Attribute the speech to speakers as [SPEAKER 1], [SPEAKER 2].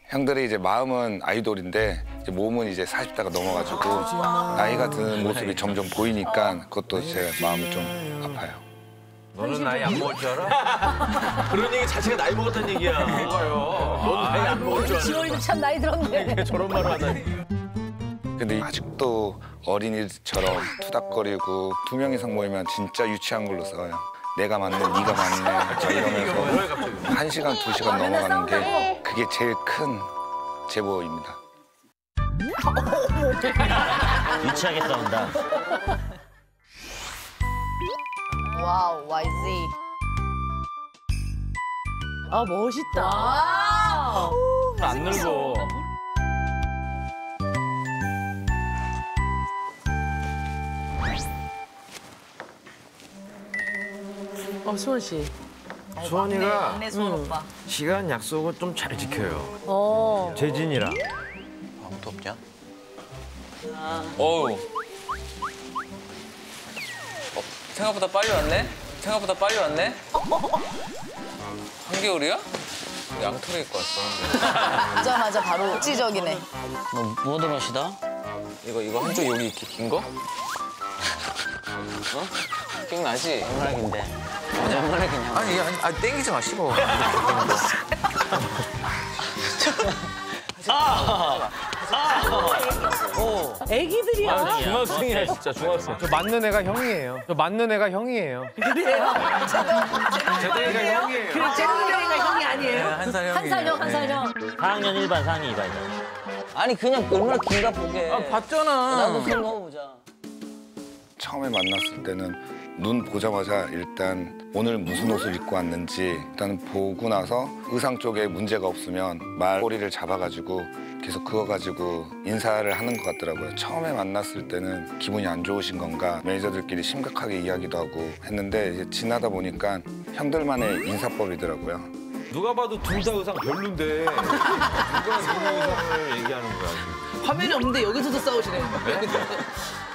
[SPEAKER 1] 형들이 이제 마음은 아이돌인데 이제 몸은 이제 40대가 넘어가지고 나이가 드는 모습이 점점 보이니까 그것도 제 마음이 좀 아파요.
[SPEAKER 2] 너는 나이 안 먹을 줄 알아? 그런 얘기 자체가 나이 먹었다는 얘기야. 뭐가요? 넌 나이 안 먹을 줄 알아?
[SPEAKER 3] 지원이도 참 나이 들었네.
[SPEAKER 2] 저런 말을 하다니.
[SPEAKER 1] 근데 아직도 어린이처럼 투닥거리고 2명 이상 모이면 진짜 유치한 걸로 싸워요. 내가 맞네, 네가 맞네 막 이러면서 1시간, 2시간 넘어가는 게 그게 제일 큰 제보입니다.
[SPEAKER 4] 유치하게 싸운다.
[SPEAKER 5] 와우, YZ.
[SPEAKER 3] 아, 멋있다.
[SPEAKER 2] 안 늙어.
[SPEAKER 3] 수원 씨.
[SPEAKER 2] 수원이가
[SPEAKER 5] 막내 수원 오빠.
[SPEAKER 2] 시간 약속을 좀 잘 지켜요.
[SPEAKER 3] 어.
[SPEAKER 2] 재진이랑.
[SPEAKER 6] 아무도 없냐?
[SPEAKER 7] 어우. 생각보다 빨리 왔네? 생각보다 빨리 왔네? 한겨울이야? 양털에 입고 왔어.
[SPEAKER 5] 오자마자 바로 국지적이네.
[SPEAKER 4] 너 뭐하다 마시다?
[SPEAKER 7] 이거 한쪽 여기 이렇게 긴 거? 어? 기억나지?
[SPEAKER 4] 얼마나긴데? 얼마나기냐?
[SPEAKER 7] 아니, 땡기지 마, 씹어.
[SPEAKER 3] 애기들이야.
[SPEAKER 2] 중학생이야, 진짜 중학생.
[SPEAKER 8] 저 맞는 애가 형이에요. 저 맞는 애가 형이에요.
[SPEAKER 3] 그래요?
[SPEAKER 2] 제동이가 형이에요.
[SPEAKER 3] 그래, 제동이가 형이 아니에요?
[SPEAKER 7] 한 살 형이에요.
[SPEAKER 3] 한 살 형, 한 살 형.
[SPEAKER 4] 4학년 1반, 4학년 2반이다. 아니 그냥 얼마나 긴가 보게.
[SPEAKER 7] 봤잖아.
[SPEAKER 4] 나도 좀 넣어보자.
[SPEAKER 1] 처음에 만났을 때는 눈 보자마자 일단 오늘 무슨 옷을 입고 왔는지 일단 보고 나서 의상 쪽에 문제가 없으면 말꼬리를 잡아가지고 계속 그거 가지고 인사를 하는 것 같더라고요. 처음에 만났을 때는 기분이 안 좋으신 건가 매니저들끼리 심각하게 이야기도 하고 했는데 이제 지나다 보니까 형들만의 인사법이더라고요.
[SPEAKER 2] 누가 봐도 둘 다 의상 별론데 누가 누구 의상을 얘기하는 거야 지금.
[SPEAKER 3] 화면이 없는데 여기서도 싸우시네.